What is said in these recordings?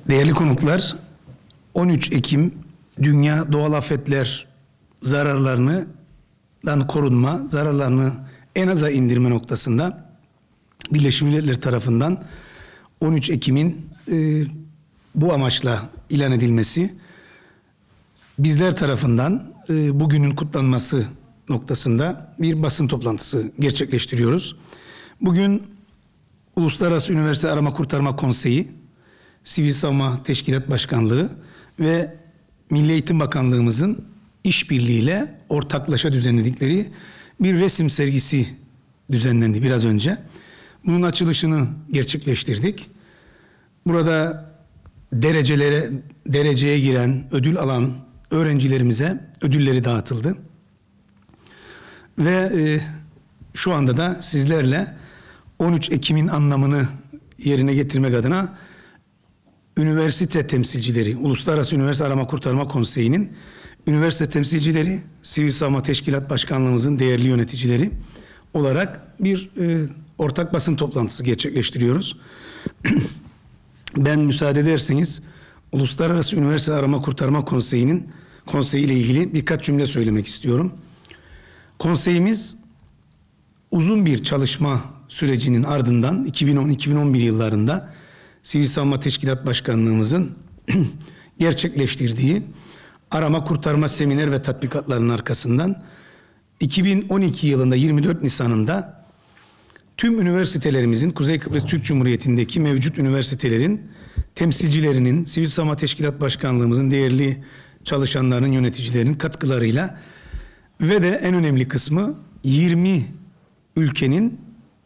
Değerli konuklar, 13 Ekim Dünya Doğal Afetler zararlarından korunma, zararlarını en aza indirme noktasında Birleşmiş Milletler tarafından 13 Ekim'in bu amaçla ilan edilmesi, bizler tarafından bugünün kutlanması noktasında bir basın toplantısı gerçekleştiriyoruz. Bugün Uluslararası Üniversite Arama Kurtarma Konseyi, Sivil Savunma Teşkilat Başkanlığı ve Milli Eğitim Bakanlığımızın işbirliğiyle ortaklaşa düzenledikleri bir resim sergisi düzenlendi biraz önce. Bunun açılışını gerçekleştirdik. Burada dereceye giren, ödül alan öğrencilerimize ödülleri dağıtıldı. Ve şu anda da sizlerle 13 Ekim'in anlamını yerine getirmek adına üniversite temsilcileri, Uluslararası Üniversite Arama Kurtarma Konseyi'nin üniversite temsilcileri, Sivil Savunma Teşkilat Başkanlığımızın değerli yöneticileri olarak bir ortak basın toplantısı gerçekleştiriyoruz. Ben müsaade ederseniz Uluslararası Üniversite Arama Kurtarma Konseyi'nin konseyiyle ilgili birkaç cümle söylemek istiyorum. Konseyimiz uzun bir çalışma sürecinin ardından 2010-2011 yıllarında Sivil Savunma Teşkilat Başkanlığımızın gerçekleştirdiği arama kurtarma seminer ve tatbikatlarının arkasından 2012 yılında 24 Nisan'ında tüm üniversitelerimizin Kuzey Kıbrıs Türk Cumhuriyeti'ndeki mevcut üniversitelerin temsilcilerinin, Sivil Savunma Teşkilat Başkanlığımızın değerli çalışanlarının, yöneticilerinin katkılarıyla ve de en önemli kısmı 20 ülkenin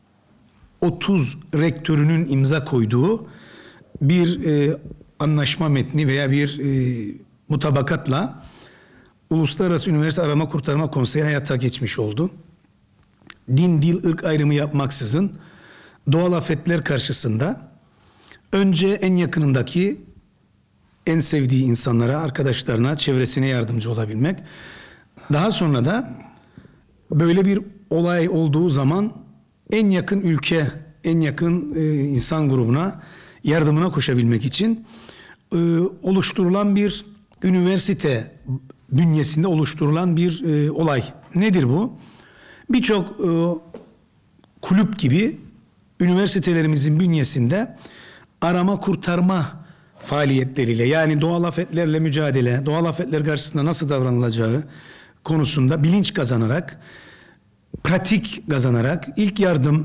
30 rektörünün imza koyduğu bir anlaşma metni veya bir mutabakatla Uluslararası Üniversite Arama Kurtarma Konseyi hayata geçmiş oldu. Din, dil, ırk ayrımı yapmaksızın doğal afetler karşısında önce en yakınındaki, en sevdiği insanlara, arkadaşlarına, çevresine yardımcı olabilmek. Daha sonra da böyle bir olay olduğu zaman en yakın ülke, en yakın insan grubuna yardımına koşabilmek için oluşturulan bir üniversite bünyesinde oluşturulan bir olay. Nedir bu? Birçok kulüp gibi üniversitelerimizin bünyesinde arama kurtarma faaliyetleriyle, yani doğal afetlerle mücadele, doğal afetler karşısında nasıl davranılacağı konusunda bilinç kazanarak, pratik kazanarak, ilk yardım,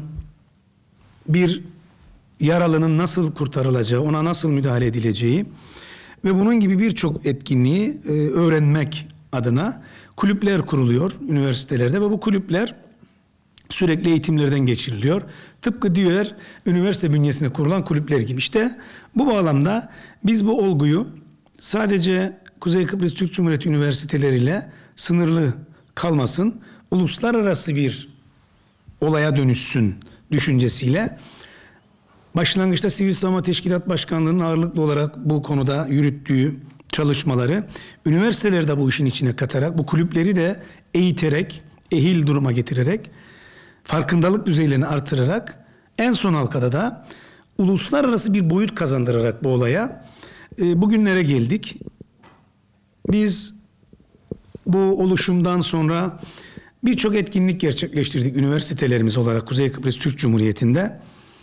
bir yaralının nasıl kurtarılacağı, ona nasıl müdahale edileceği ve bunun gibi birçok etkinliği öğrenmek adına kulüpler kuruluyor üniversitelerde ve bu kulüpler sürekli eğitimlerden geçiriliyor. Tıpkı diğer üniversite bünyesinde kurulan kulüpler gibi. İşte bu bağlamda biz bu olguyu sadece Kuzey Kıbrıs Türk Cumhuriyeti üniversiteleriyle sınırlı kalmasın, uluslararası bir olaya dönüşsün düşüncesiyle başlangıçta Sivil Savunma Teşkilat Başkanlığı'nın ağırlıklı olarak bu konuda yürüttüğü çalışmaları üniversitelerde bu işin içine katarak, bu kulüpleri de eğiterek, ehil duruma getirerek, farkındalık düzeylerini artırarak, en son halkada da uluslararası bir boyut kazandırarak bu olaya bugünlere geldik. Biz bu oluşumdan sonra birçok etkinlik gerçekleştirdik üniversitelerimiz olarak Kuzey Kıbrıs Türk Cumhuriyeti'nde.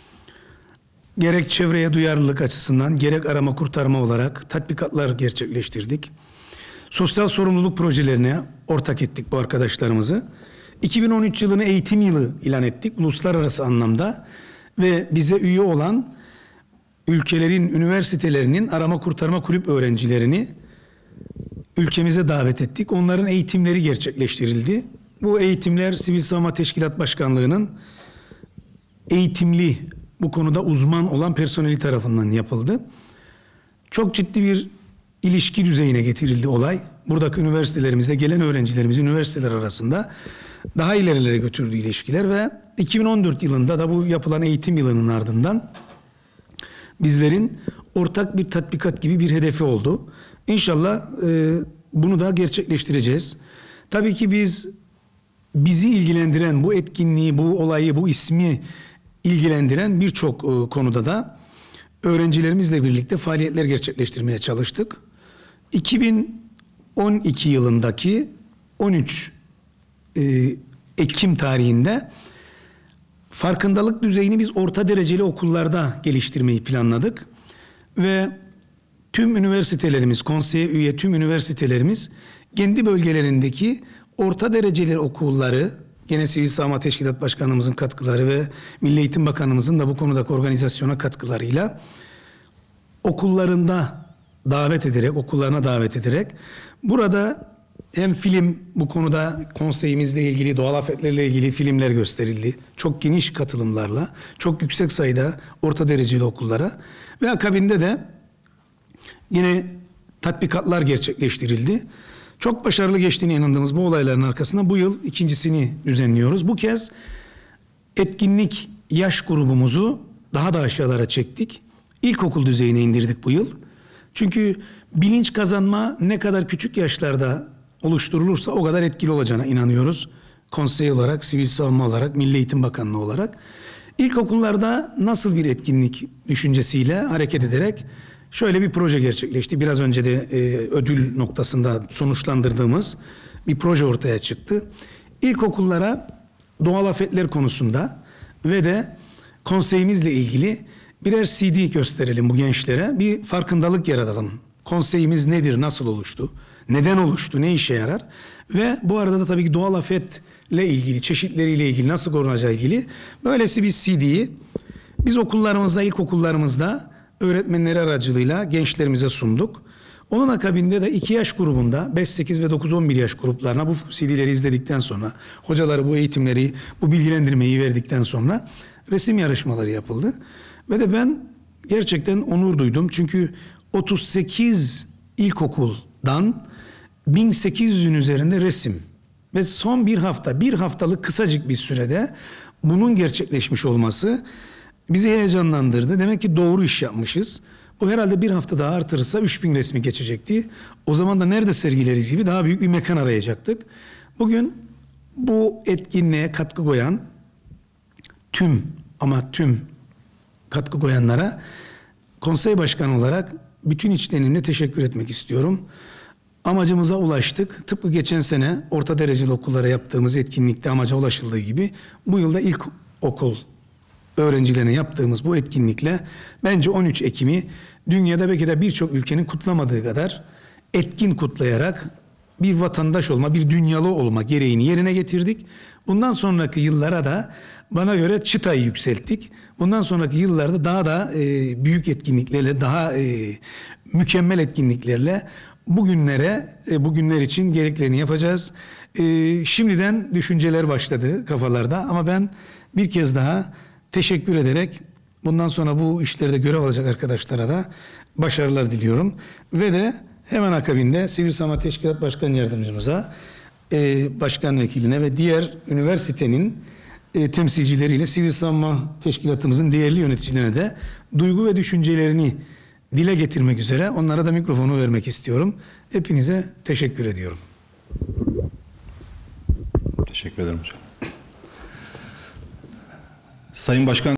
Gerek çevreye duyarlılık açısından, gerek arama kurtarma olarak tatbikatlar gerçekleştirdik. Sosyal sorumluluk projelerine ortak ettik bu arkadaşlarımızı. 2013 yılını eğitim yılı ilan ettik uluslararası anlamda ve bize üye olan ülkelerin, üniversitelerinin arama kurtarma kulüp öğrencilerini ülkemize davet ettik. Onların eğitimleri gerçekleştirildi. Bu eğitimler Sivil Savunma Teşkilat Başkanlığı'nın eğitimli, bu konuda uzman olan personeli tarafından yapıldı. Çok ciddi bir ilişki düzeyine getirildi olay. Buradaki üniversitelerimizde gelen öğrencilerimiz üniversiteler arasında daha ilerilere götürdüğü ilişkiler ve 2014 yılında da bu yapılan eğitim yılının ardından bizlerin ortak bir tatbikat gibi bir hedefi oldu. İnşallah bunu da gerçekleştireceğiz. Tabii ki bizi ilgilendiren bu etkinliği, bu olayı, bu ismi ilgilendiren birçok konuda da öğrencilerimizle birlikte faaliyetler gerçekleştirmeye çalıştık. 2012 yılındaki 13 Ekim tarihinde farkındalık düzeyini biz orta dereceli okullarda geliştirmeyi planladık. Ve tüm üniversitelerimiz, konseye üye tüm üniversitelerimiz kendi bölgelerindeki orta dereceli okulları, gene Sivil Savunma Teşkilat Başkanımızın katkıları ve Milli Eğitim Bakanımızın da bu konudaki organizasyona katkılarıyla okullarına davet ederek burada hem film, bu konuda konseyimizle ilgili, doğal afetlerle ilgili filmler gösterildi. Çok geniş katılımlarla, çok yüksek sayıda orta dereceli okullara ve akabinde de yine tatbikatlar gerçekleştirildi. Çok başarılı geçtiğine inandığımız bu olayların arkasında bu yıl ikincisini düzenliyoruz. Bu kez etkinlik yaş grubumuzu daha da aşağılara çektik. İlkokul düzeyine indirdik bu yıl. Çünkü bilinç kazanma ne kadar küçük yaşlarda oluşturulursa o kadar etkili olacağına inanıyoruz. Konsey olarak, Sivil Savunma olarak, Milli Eğitim Bakanlığı olarak. İlkokullarda nasıl bir etkinlik düşüncesiyle hareket ederek şöyle bir proje gerçekleşti. Biraz önce de ödül noktasında sonuçlandırdığımız bir proje ortaya çıktı. İlkokullara doğal afetler konusunda ve de konseyimizle ilgili birer CD gösterelim bu gençlere. Bir farkındalık yaratalım. Konseyimiz nedir, nasıl oluştu, neden oluştu, ne işe yarar? Ve bu arada da tabii ki doğal afetle ilgili, çeşitleriyle ilgili, nasıl korunacağı ilgili böylesi bir CD'yi biz okullarımızda, ilkokullarımızda öğretmenleri aracılığıyla gençlerimize sunduk. Onun akabinde de 2 yaş grubunda 5, 8 ve 9, 11 yaş gruplarına bu CD'leri izledikten sonra, hocaları bu eğitimleri, bu bilgilendirmeyi verdikten sonra resim yarışmaları yapıldı. Ve de ben gerçekten onur duydum. Çünkü 38 ilkokuldan 1800'ün üzerinde resim ve son bir haftalık kısacık bir sürede bunun gerçekleşmiş olması bizi heyecanlandırdı. Demek ki doğru iş yapmışız. Bu herhalde bir hafta daha artırırsa 3000 resmi geçecekti. O zaman da nerede sergileriz gibi daha büyük bir mekan arayacaktık. Bugün bu etkinliğe katkı koyan tüm katkı koyanlara konsey başkanı olarak bütün içtenimle teşekkür etmek istiyorum. Amacımıza ulaştık. Tıpkı geçen sene orta dereceli okullara yaptığımız etkinlikte amaca ulaşıldığı gibi bu yılda ilk okul öğrencilerine yaptığımız bu etkinlikle bence 13 Ekim'i dünyada belki de birçok ülkenin kutlamadığı kadar etkin kutlayarak bir vatandaş olma, bir dünyalı olma gereğini yerine getirdik. Bundan sonraki yıllara da bana göre çıtayı yükselttik. Bundan sonraki yıllarda daha da büyük etkinliklerle, daha mükemmel etkinliklerle bugünler için gereklerini yapacağız. Şimdiden düşünceler başladı kafalarda ama ben bir kez daha teşekkür ederek bundan sonra bu işlerde görev alacak arkadaşlara da başarılar diliyorum. Ve de hemen akabinde Sivil Savunma Teşkilat Başkan Yardımcımıza, Başkan Vekiline ve diğer üniversitenin temsilcileriyle Sivil Savunma Teşkilatımızın değerli yöneticilerine de duygu ve düşüncelerini dile getirmek üzere onlara da mikrofonu vermek istiyorum. Hepinize teşekkür ediyorum. Teşekkür ederim hocam. Sayın Başkan